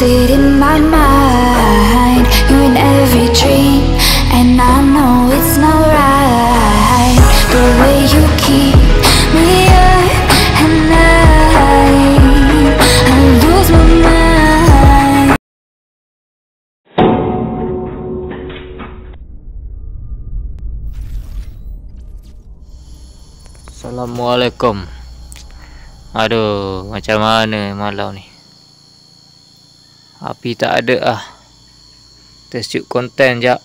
sit in my mind. You're in every dream, and I know it's not right. The way you keep me up at night, I lose my mind. Assalamualaikum. Aduh, macam mana malam ni? Api tak ada ah. Kita shoot konten jap.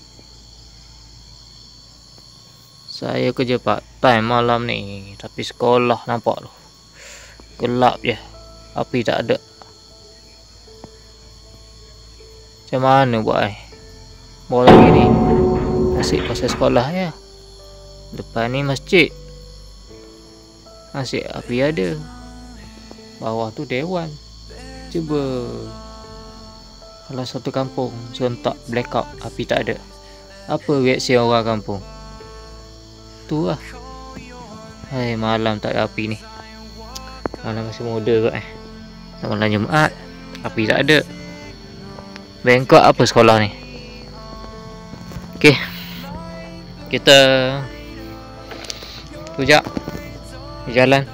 Saya kerja part time malam ni, tapi sekolah nampak tu gelap je. Api tak ada. Macam mana buat bawa lagi ni? Asyik pasal sekolah ya. Depan ni masjid. Asyik api ada. Bawah tu dewan. Cuba kalau satu kampung serentak blackout, api tak ada, apa reaksi orang kampung? Tu lah. Hai, malam tak ada api ni. Malam masih muda kot malam Jumaat, api tak ada. Bengkok apa sekolah ni? Okey, kita tujak jalan.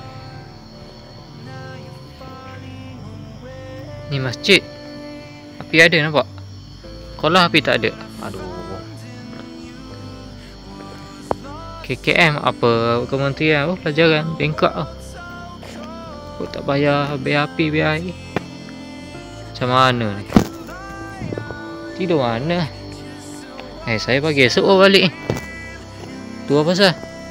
Ni masjid, api ada nampak. Sekolah api tak ada. Aduh. KKM apa kementerian pelajaran bengkok kok tak bayar biar api biar air. Macam mana ni? Tidur mana? Saya pagi esok balik ni. Tu apa pasal?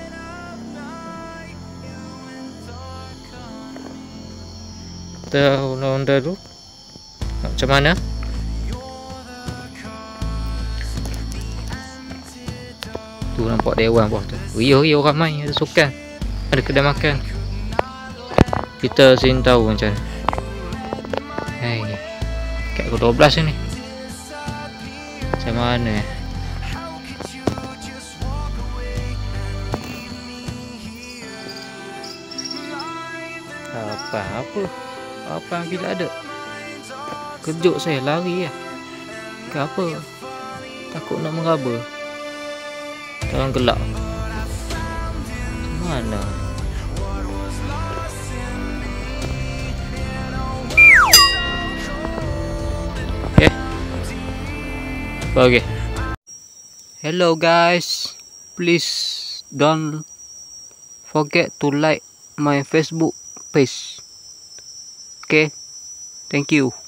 Kita unda-unda tu macam mana? Tu nampak dewan bawah tu. Yo ramai, ada sukan, ada kedai makan. Kita sini tahu macam mana. Kat pukul 12 ni. Macam mana apa yang tidak ada. Kejut saya, lari ke apa? Takut nak meraba. Dalam gelap. Macam mana? Okay. Hello guys. Please don't forget to like my Facebook page. Okay. Thank you.